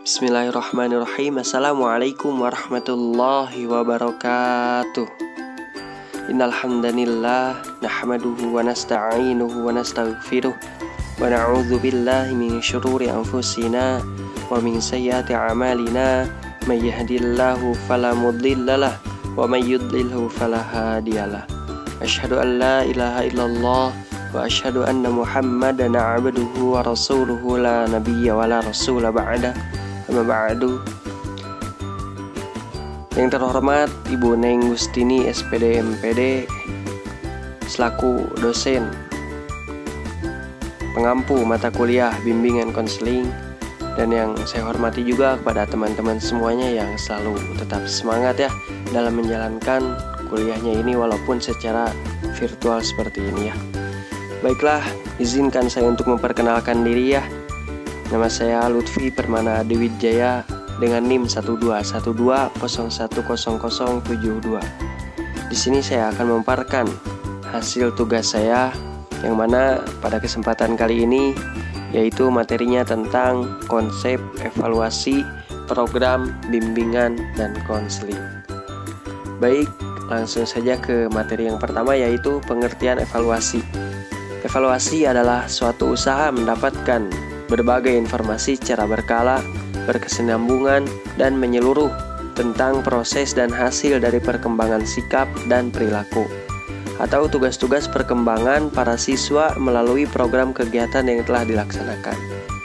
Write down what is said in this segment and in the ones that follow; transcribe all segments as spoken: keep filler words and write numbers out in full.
Bismillahirrahmanirrahim. Assalamualaikum warahmatullahi wabarakatuh. Innal hamdanillah nahmaduhu wa nasta'inuhu wa nastaghfiruh wa na'udzu billahi min syururi anfusina wa min sayyiati a'malina. May yahdihillahu fala mudhillalah wa may yudlilhu fala hadiyalah. Asyhadu an la ilaha illallah wa asyhadu anna Muhammadan 'abduhu wa rasuluhu la nabiyya wa la rasula ba'da. Amma ba'du. Yang terhormat Ibu Neng Gustini S P D M P D selaku dosen pengampu mata kuliah bimbingan konseling, dan yang saya hormati juga kepada teman-teman semuanya yang selalu tetap semangat ya dalam menjalankan kuliahnya ini walaupun secara virtual seperti ini ya. Baiklah, izinkan saya untuk memperkenalkan diri ya. Nama saya Lutfi Permana Dewijaya dengan NIM satu dua satu dua nol satu nol nol tujuh dua. Di sini saya akan memaparkan hasil tugas saya yang mana pada kesempatan kali ini yaitu materinya tentang konsep evaluasi program bimbingan dan konseling. Baik, langsung saja ke materi yang pertama yaitu pengertian evaluasi. Evaluasi adalah suatu usaha mendapatkan berbagai informasi secara berkala, berkesinambungan, dan menyeluruh tentang proses dan hasil dari perkembangan sikap dan perilaku atau tugas-tugas perkembangan para siswa melalui program kegiatan yang telah dilaksanakan.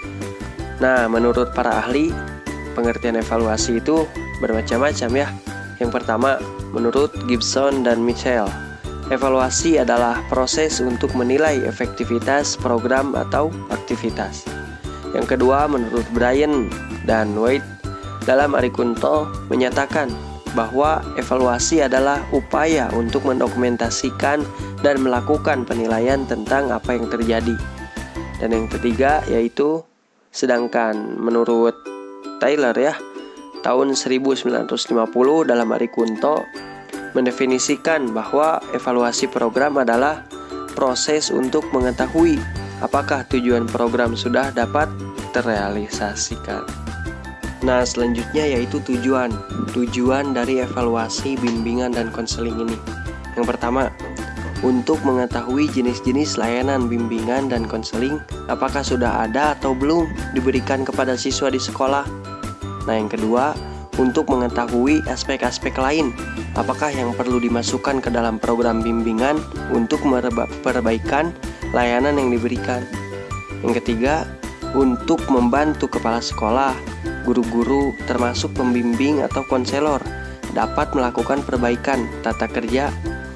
Nah, menurut para ahli, pengertian evaluasi itu bermacam-macam ya. Yang pertama, menurut Gibson dan Mitchell, evaluasi adalah proses untuk menilai efektivitas program atau aktivitas. Yang kedua, menurut Brian dan White dalam Arikunto menyatakan bahwa evaluasi adalah upaya untuk mendokumentasikan dan melakukan penilaian tentang apa yang terjadi. Dan yang ketiga yaitu, sedangkan menurut Taylor ya, tahun seribu sembilan ratus lima puluh dalam Arikunto mendefinisikan bahwa evaluasi program adalah proses untuk mengetahui apakah tujuan program sudah dapat terrealisasikan. Nah, selanjutnya yaitu tujuan Tujuan dari evaluasi bimbingan dan konseling ini. Yang pertama, untuk mengetahui jenis-jenis layanan bimbingan dan konseling apakah sudah ada atau belum diberikan kepada siswa di sekolah. Nah, yang kedua, untuk mengetahui aspek-aspek lain apakah yang perlu dimasukkan ke dalam program bimbingan untuk perbaikan layanan yang diberikan. Yang ketiga, untuk membantu kepala sekolah, guru-guru, termasuk pembimbing atau konselor dapat melakukan perbaikan tata kerja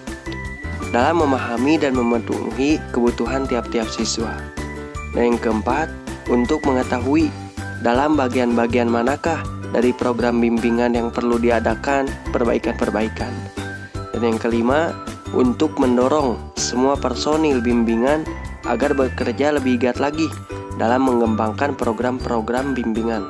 dalam memahami dan memenuhi kebutuhan tiap-tiap siswa. Dan yang keempat, untuk mengetahui dalam bagian-bagian manakah dari program bimbingan yang perlu diadakan perbaikan-perbaikan. Dan yang kelima, untuk mendorong semua personil bimbingan agar bekerja lebih giat lagi dalam mengembangkan program-program bimbingan.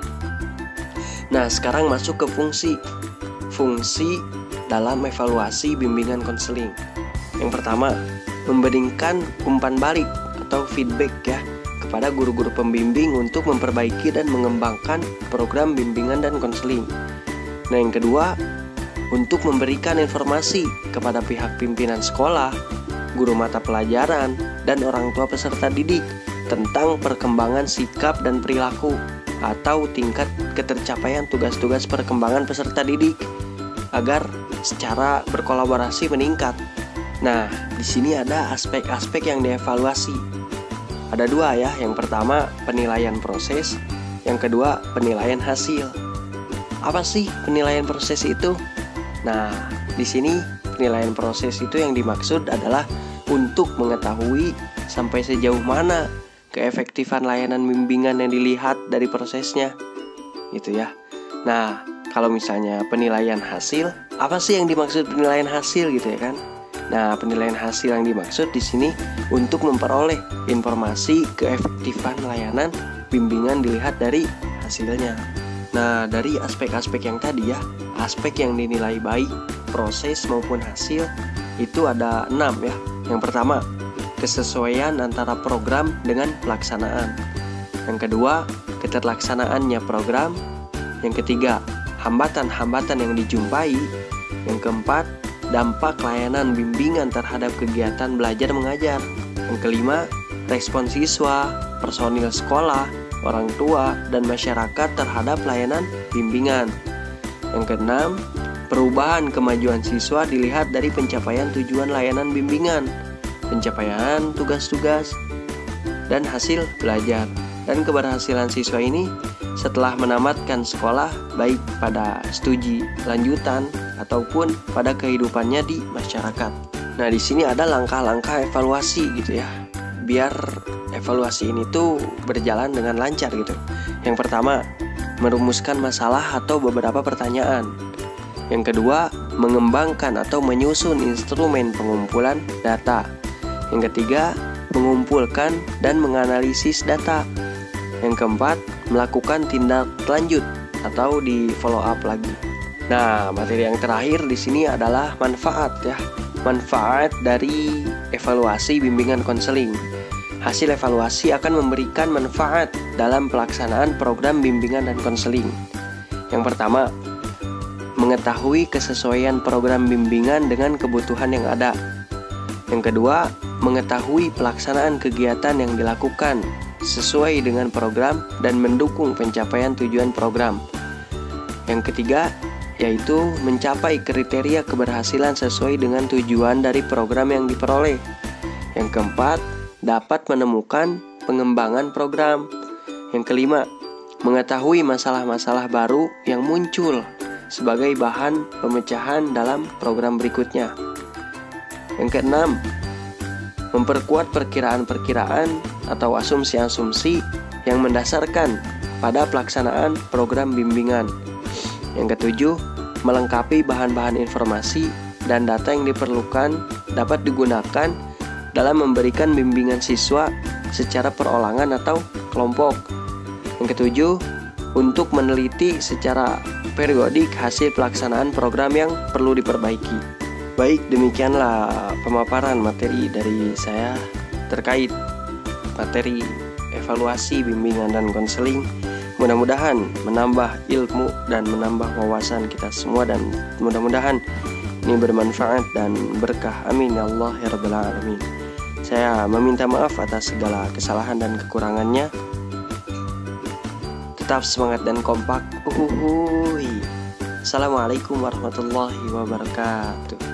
Nah, sekarang masuk ke fungsi Fungsi dalam evaluasi bimbingan konseling. Yang pertama, memberikan umpan balik atau feedback ya kepada guru-guru pembimbing untuk memperbaiki dan mengembangkan program bimbingan dan konseling. Nah, yang kedua, untuk memberikan informasi kepada pihak pimpinan sekolah, guru mata pelajaran, dan orang tua peserta didik tentang perkembangan sikap dan perilaku atau tingkat ketercapaian tugas-tugas perkembangan peserta didik agar secara berkolaborasi meningkat. Nah, di sini ada aspek-aspek yang dievaluasi. Ada dua ya, yang pertama penilaian proses, yang kedua penilaian hasil. Apa sih penilaian proses itu? Nah, di sini penilaian proses itu yang dimaksud adalah untuk mengetahui sampai sejauh mana keefektifan layanan bimbingan yang dilihat dari prosesnya, gitu ya. Nah, kalau misalnya penilaian hasil, apa sih yang dimaksud penilaian hasil gitu ya kan? Nah, penilaian hasil yang dimaksud di sini untuk memperoleh informasi keefektifan layanan bimbingan dilihat dari hasilnya. Nah, dari aspek-aspek yang tadi ya, aspek yang dinilai baik, proses maupun hasil, itu ada enam ya. Yang pertama, kesesuaian antara program dengan pelaksanaan. Yang kedua, keterlaksanaannya program. Yang ketiga, hambatan-hambatan yang dijumpai. Yang keempat, dampak layanan bimbingan terhadap kegiatan belajar mengajar. Yang kelima, respon siswa, personil sekolah, orang tua, dan masyarakat terhadap layanan bimbingan. Yang keenam, perubahan kemajuan siswa dilihat dari pencapaian tujuan layanan bimbingan, pencapaian tugas-tugas, dan hasil belajar. Dan keberhasilan siswa ini setelah menamatkan sekolah, baik pada studi lanjutan ataupun pada kehidupannya di masyarakat. Nah, di sini ada langkah-langkah evaluasi gitu ya, biar evaluasi ini tuh berjalan dengan lancar gitu. Yang pertama, merumuskan masalah atau beberapa pertanyaan. Yang kedua, mengembangkan atau menyusun instrumen pengumpulan data. Yang ketiga, mengumpulkan dan menganalisis data. Yang keempat, melakukan tindak lanjut atau di follow up lagi. Nah, materi yang terakhir di sini adalah manfaat ya. Manfaat dari evaluasi bimbingan konseling. Hasil evaluasi akan memberikan manfaat dalam pelaksanaan program bimbingan dan konseling. Yang pertama, mengetahui kesesuaian program bimbingan dengan kebutuhan yang ada. Yang kedua, mengetahui pelaksanaan kegiatan yang dilakukan sesuai dengan program dan mendukung pencapaian tujuan program. Yang ketiga, yaitu mencapai kriteria keberhasilan sesuai dengan tujuan dari program yang diperoleh. Yang keempat, dapat menemukan pengembangan program. Yang kelima, mengetahui masalah-masalah baru yang muncul sebagai bahan pemecahan dalam program berikutnya. Yang keenam, memperkuat perkiraan-perkiraan atau asumsi-asumsi yang mendasarkan pada pelaksanaan program bimbingan. Yang ketujuh, melengkapi bahan-bahan informasi dan data yang diperlukan dapat digunakan dalam memberikan bimbingan siswa secara perorangan atau kelompok. Yang ketujuh, untuk meneliti secara periodik hasil pelaksanaan program yang perlu diperbaiki. Baik, demikianlah pemaparan materi dari saya terkait materi evaluasi bimbingan dan konseling. Mudah-mudahan menambah ilmu dan menambah wawasan kita semua, dan mudah-mudahan ini bermanfaat dan berkah. Amin ya Allah ya Rabbal Alamin. Saya meminta maaf atas segala kesalahan dan kekurangannya. Tetap semangat dan kompak. Uhuhui. Assalamualaikum warahmatullahi wabarakatuh.